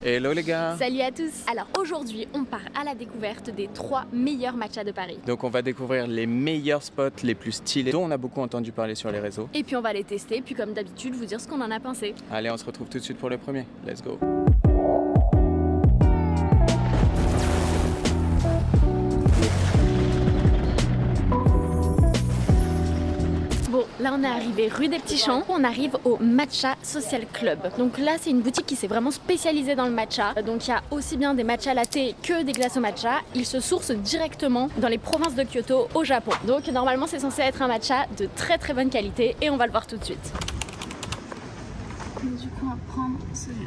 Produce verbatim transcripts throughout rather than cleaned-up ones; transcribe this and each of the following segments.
Hello les gars. Salut à tous. Alors aujourd'hui on part à la découverte des trois meilleurs matchas de Paris. Donc on va découvrir les meilleurs spots les plus stylés dont on a beaucoup entendu parler sur les réseaux. Et puis on va les tester, puis comme d'habitude vous dire ce qu'on en a pensé. Allez, on se retrouve tout de suite pour le premier. Let's go. Bon, là on est arrivé rue des Petits Champs, on arrive au Matcha Social Club. Donc là c'est une boutique qui s'est vraiment spécialisée dans le matcha. Donc il y a aussi bien des matcha latte que des glaces au matcha. Ils se sourcent directement dans les provinces de Kyoto au Japon. Donc normalement c'est censé être un matcha de très très bonne qualité et on va le voir tout de suite. Du coup on va prendre celui-là.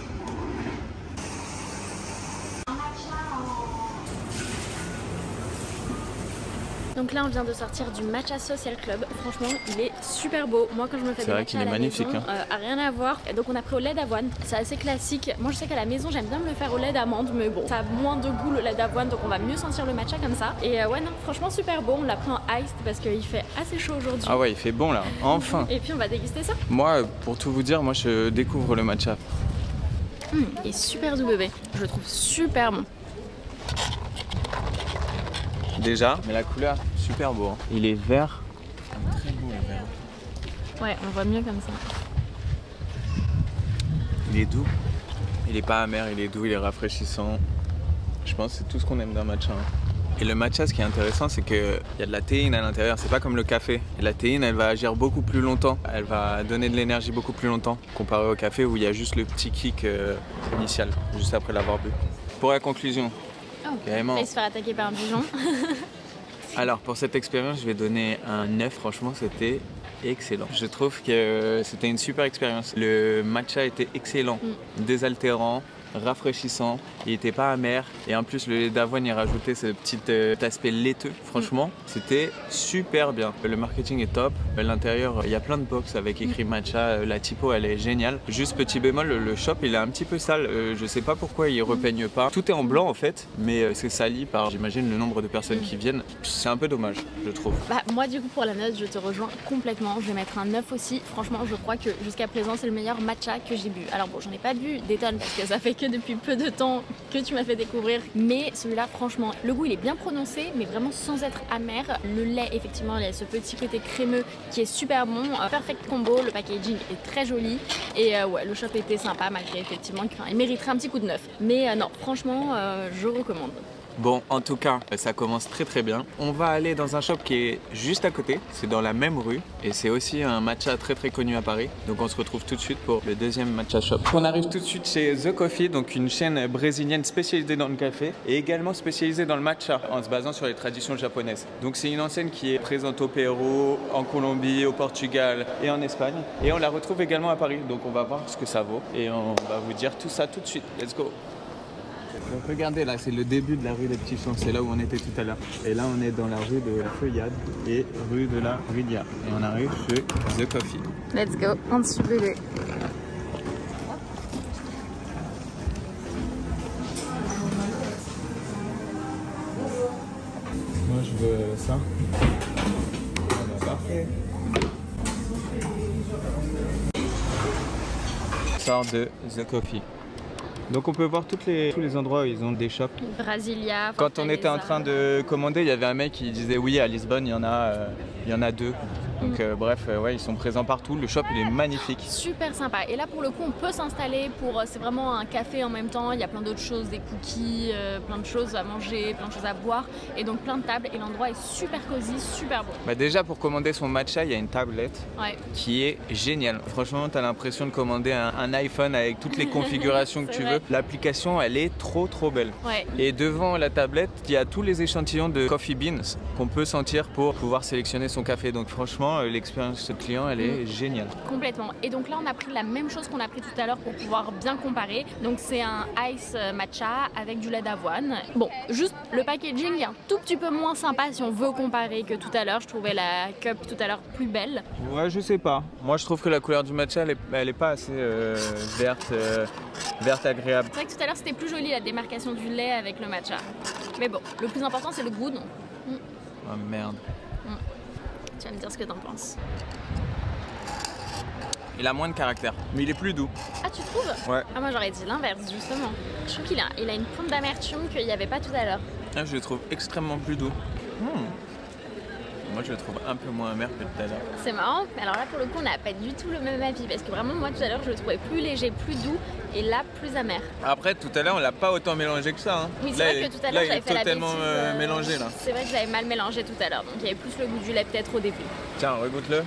Donc là on vient de sortir du Matcha Social Club, franchement il est super beau. Moi quand je me fais des matchas à la maison, hein. euh, a rien à voir. Et donc on a pris au lait d'avoine, c'est assez classique. Moi je sais qu'à la maison j'aime bien me le faire au lait d'amande, mais bon ça a moins de goût le lait d'avoine, donc on va mieux sentir le matcha comme ça. Et euh, ouais non franchement super beau, on l'a pris en iced parce qu'il fait assez chaud aujourd'hui. Ah ouais il fait bon là, enfin. Et puis on va déguster ça. Moi pour tout vous dire, moi je découvre le matcha. Mmh, il est super doux bébé, je le trouve super bon. Déjà, mais la couleur, super beau. Hein. Il est vert. Très beau le vert. Ouais, on voit mieux comme ça. Il est doux. Il est pas amer, il est doux, il est rafraîchissant. Je pense que c'est tout ce qu'on aime d'un matcha. Hein. Et le matcha, ce qui est intéressant, c'est qu'il y a de la théine à l'intérieur. C'est pas comme le café. Et la théine, elle va agir beaucoup plus longtemps. Elle va donner de l'énergie beaucoup plus longtemps. Comparé au café où il y a juste le petit kick euh, initial, juste après l'avoir bu. Pour la conclusion. Oh, il va se faire attaquer par un pigeon. Alors pour cette expérience, je vais donner un neuf, franchement c'était excellent. Je trouve que c'était une super expérience. Le matcha était excellent, mm. désaltérant, rafraîchissant, il n'était pas amer et en plus le lait d'avoine il rajoutait ce petit euh, aspect laiteux. Franchement, mm. c'était super bien. Le marketing est top. À l'intérieur, il y a plein de box avec écrit matcha. La typo, elle est géniale. Juste petit bémol, le shop il est un petit peu sale. Euh, je sais pas pourquoi il repeigne pas. Tout est en blanc en fait, mais euh, c'est sali par, j'imagine, le nombre de personnes mm. qui viennent. C'est un peu dommage, je trouve. Bah, moi du coup pour la note, je te rejoins complètement. Je vais mettre un neuf aussi. Franchement, je crois que jusqu'à présent c'est le meilleur matcha que j'ai bu. Alors bon, j'en ai pas bu des tonnes parce que ça fait que depuis peu de temps que tu m'as fait découvrir, mais celui-là franchement le goût il est bien prononcé mais vraiment sans être amer. Le lait effectivement il y a ce petit côté crémeux qui est super bon, euh, perfect combo, le packaging est très joli et euh, ouais le shop était sympa malgré effectivement qu'il mériterait un petit coup de neuf, mais euh, non franchement euh, je recommande. Bon, en tout cas, ça commence très très bien. On va aller dans un shop qui est juste à côté, c'est dans la même rue et c'est aussi un matcha très très connu à Paris. Donc on se retrouve tout de suite pour le deuxième matcha shop. On arrive tout de suite chez The Coffee, donc une chaîne brésilienne spécialisée dans le café et également spécialisée dans le matcha en se basant sur les traditions japonaises. Donc c'est une enseigne qui est présente au Pérou, en Colombie, au Portugal et en Espagne. Et on la retrouve également à Paris, donc on va voir ce que ça vaut et on va vous dire tout ça tout de suite. Let's go! Donc regardez là, c'est le début de la rue des Petits Champs, c'est là où on était tout à l'heure. Et là on est dans la rue de la Feuillade et rue de la Rivière. Et on arrive chez The Coffee. Let's go, on dessus bébé. Moi je veux ça. Ah bah parfait. Sort de The Coffee. Donc on peut voir toutes les, tous les endroits où ils ont des shops. Brasilia, quand on était en train de commander, il y avait un mec qui disait oui à Lisbonne, il y en a, euh, il y en a deux. Donc euh, bref, euh, ouais, ils sont présents partout. Le shop, il est magnifique. Super sympa. Et là, pour le coup, on peut s'installer pour... C'est vraiment un café en même temps. Il y a plein d'autres choses, des cookies, euh, plein de choses à manger, plein de choses à boire. Et donc plein de tables. Et l'endroit est super cosy, super beau. Bah déjà, pour commander son matcha, il y a une tablette ouais. qui est géniale. Franchement, tu as l'impression de commander un, un iPhone avec toutes les configurations que tu vrai. veux. L'application, elle est trop trop belle. Ouais. Et devant la tablette, il y a tous les échantillons de coffee beans qu'on peut sentir pour pouvoir sélectionner son café. Donc franchement, l'expérience client, elle est mmh. géniale. Complètement. Et donc là, on a pris la même chose qu'on a pris tout à l'heure pour pouvoir bien comparer. Donc c'est un ice matcha avec du lait d'avoine. Bon, juste le packaging est un tout petit peu moins sympa si on veut comparer que tout à l'heure. Je trouvais la cup tout à l'heure plus belle. Ouais, je sais pas. Moi, je trouve que la couleur du matcha, elle est, elle est pas assez euh, verte, euh, verte agréable. C'est vrai que tout à l'heure, c'était plus joli la démarcation du lait avec le matcha. Mais bon, le plus important, c'est le goût. Donc. Mmh. Oh merde. Mmh. Tu vas me dire ce que t'en penses. Il a moins de caractère, mais il est plus doux. Ah, tu trouves? Ouais. Ah, moi j'aurais dit l'inverse, justement. Je trouve qu'il a, il a une pointe d'amertume qu'il n'y avait pas tout à l'heure. Ah, je le trouve extrêmement plus doux. Mmh. Moi, je le trouve un peu moins amer que tout à l'heure. C'est marrant. Alors là, pour le coup, on n'a pas du tout le même avis. Parce que vraiment, moi, tout à l'heure, je le trouvais plus léger, plus doux. Et là, plus amer. Après, tout à l'heure, on l'a pas autant mélangé que ça. Hein. Oui, c'est vrai que tout à l'heure, j'avais fait la bêtise. Totalement euh, mélangé là. C'est vrai que j'avais mal mélangé tout à l'heure. Donc, il y avait plus le goût du lait peut-être au début. Tiens, regoute-le.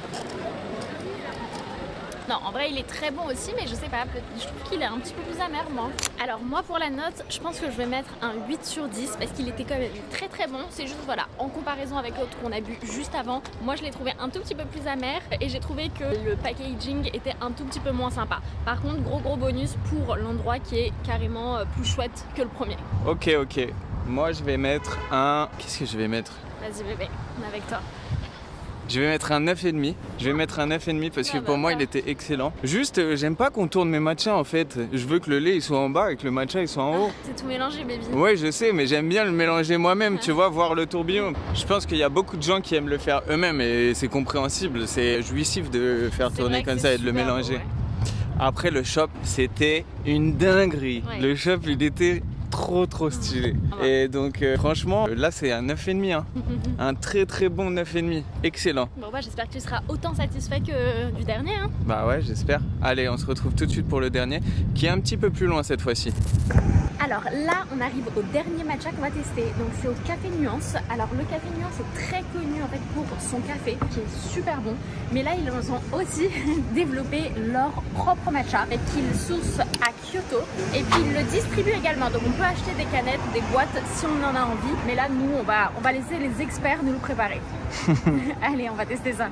Non, en vrai, il est très bon aussi, mais je sais pas, je trouve qu'il est un petit peu plus amer, moi. Alors, moi, pour la note, je pense que je vais mettre un huit sur dix parce qu'il était quand même très très bon. C'est juste, voilà, en comparaison avec l'autre qu'on a bu juste avant, moi, je l'ai trouvé un tout petit peu plus amer et j'ai trouvé que le packaging était un tout petit peu moins sympa. Par contre, gros gros bonus pour l'endroit qui est carrément plus chouette que le premier. Ok, ok. Moi, je vais mettre un... Qu'est-ce que je vais mettre? Vas-y, bébé, on est avec toi. Je vais mettre un neuf virgule cinq. Je vais mettre un neuf virgule cinq parce que pour moi il était excellent. Juste euh, j'aime pas qu'on tourne mes matchas en fait. Je veux que le lait il soit en bas et que le matcha il soit en haut. C'est tout mélangé, baby. Ouais, je sais, mais j'aime bien le mélanger moi-même, tu vois, voir le tourbillon. Je pense qu'il y a beaucoup de gens qui aiment le faire eux-mêmes et c'est compréhensible. C'est jouissif de faire tourner comme ça et de le mélanger. Ouais. Après le shop, c'était une dinguerie. Ouais. Le shop il était trop trop stylé. Ah ouais. Et donc euh, franchement là c'est un neuf virgule cinq hein. Un très très bon neuf virgule cinq. Excellent. Bon bah j'espère que tu seras autant satisfait que du dernier hein. Bah ouais, j'espère. Allez, on se retrouve tout de suite pour le dernier qui est un petit peu plus loin cette fois-ci. Alors là on arrive au dernier matcha qu'on va tester. Donc c'est au Café Nuance. Alors le Café Nuance est très connu en fait pour son café qui est super bon. Mais là ils ont aussi développé leur propre matcha qu'ils sourcent à Kyoto. Et puis ils le distribuent également. Donc on peut acheter des canettes, des boîtes si on en a envie. Mais là nous on va, on va laisser les experts nous le préparer. Allez, on va tester ça.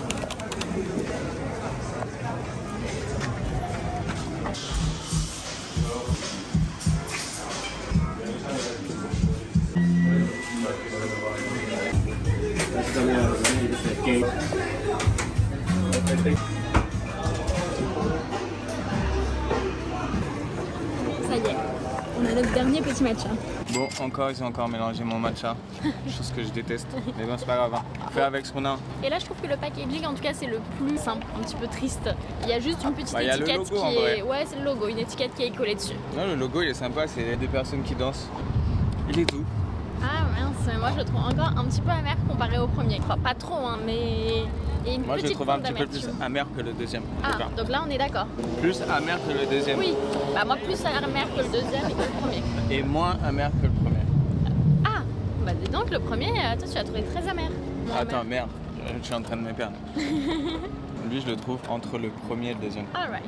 Ça y est, on a notre dernier petit matcha. Bon, encore, ils ont encore mélangé mon matcha. Chose que je déteste. Mais bon, c'est pas grave. Hein. On fait avec ce qu'on a. Et là, je trouve que le packaging, en tout cas, c'est le plus simple, un petit peu triste. Il y a juste une petite bah, étiquette logo, qui est. Ouais, c'est le logo, une étiquette qui est collée dessus. Non, le logo, il est sympa. C'est des personnes qui dansent. Il est doux. Ah mince, moi je le trouve encore un petit peu amer comparé au premier. Enfin, pas trop, hein, mais. Et une moi, je le petite trouve un pointe petit peu plus d'amertume. amer que le deuxième. Ah, donc là, on est d'accord. Plus amer que le deuxième. Oui, bah moi plus amer que le deuxième et que le premier. Et moins amer que le premier. Ah, bah dis donc, le premier, euh, toi tu l'as trouvé très amer. Non, Attends, amer. merde, je suis en train de me perdre. Lui, je le trouve entre le premier et le deuxième. Alright.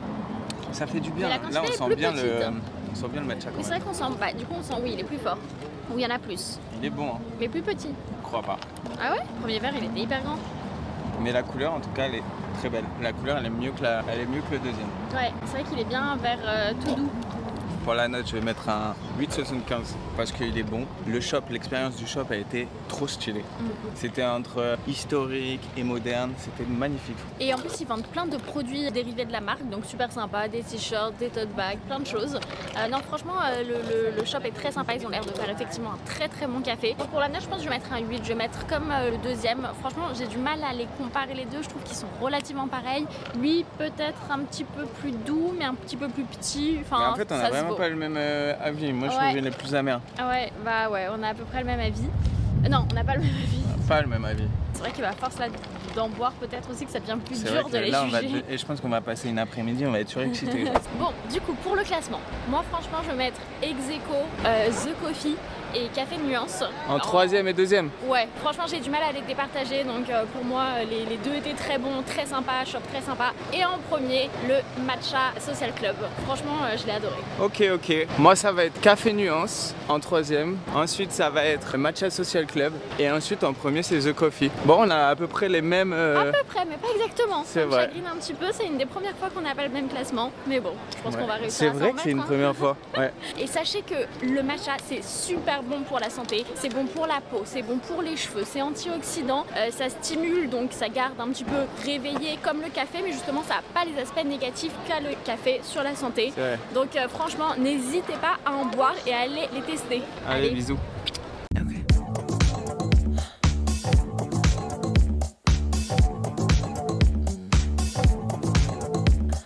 Ça fait du bien. Mais la Là, on quantité est sent plus bien petite. le, on sent bien le matcha Mais quand c'est même. vrai qu'on sent. Bah, du coup, on sent, oui, il est plus fort. Ou il y en a plus. Il est bon, hein. Mais plus petit. Je crois pas. Ah ouais? Le premier verre, il était hyper grand. Mais la couleur, en tout cas, elle est très belle. La couleur, elle est mieux que, la... elle est mieux que le deuxième. Ouais, c'est vrai qu'il est bien vert euh, tout doux. Pour la note, je vais mettre un huit virgule soixante-quinze parce qu'il est bon. Le shop, l'expérience du shop a été trop stylée. Mm. C'était entre historique et moderne, c'était magnifique. Et en plus, ils vendent plein de produits dérivés de la marque, donc super sympa, des t-shirts, des tote bags, plein de choses. Euh, non, franchement, euh, le, le, le shop est très sympa, ils ont l'air de faire effectivement un très très bon café. Donc pour la note, je pense que je vais mettre un huit, je vais mettre comme euh, le deuxième. Franchement, j'ai du mal à les comparer les deux, je trouve qu'ils sont relativement pareils. Lui, peut-être un petit peu plus doux, mais un petit peu plus petit. Enfin, Mais en fait, on ça n'a se vraiment vaut. pas le même euh, avis. Moi, je Ouais. trouve qu'il est plus amer. Ah ouais, bah ouais, on a à peu près le même avis. Euh, non, on n'a pas le même avis. Pas le même avis. C'est vrai qu'il va force là d'en boire peut-être aussi que ça devient plus C'est dur vrai de que les là, on va juger. et je pense qu'on va passer une après-midi, on va être surexcités. Bon, du coup, pour le classement, moi franchement, je vais mettre ex aequo, euh, The Coffee et Café Nuance. En troisième et deuxième. Ouais, franchement, j'ai du mal à les départager, donc euh, pour moi, les, les deux étaient très bons, très sympas, shop très sympa. Et en premier, le Matcha Social Club. Franchement, euh, je l'ai adoré. Ok, ok. Moi, ça va être Café Nuance en troisième. Ensuite, ça va être Matcha Social Club. Et ensuite, en premier, c'est The Coffee. Bon, on a à peu près les mêmes. euh, À peu près, mais pas exactement. C'est Ça me vrai. chagrine un petit peu, c'est une des premières fois qu'on n'a pas le même classement. Mais bon, je pense ouais. qu'on va réussir C'est à s'en vrai que c'est une remettre, hein. première fois. Ouais. Et sachez que le matcha c'est super bon pour la santé, c'est bon pour la peau, c'est bon pour les cheveux, c'est antioxydant, euh, ça stimule donc ça garde un petit peu réveillé comme le café, mais justement ça n'a pas les aspects négatifs qu'a le café sur la santé. C'est vrai. Donc euh, franchement n'hésitez pas à en boire et à aller les tester. Allez, bisous.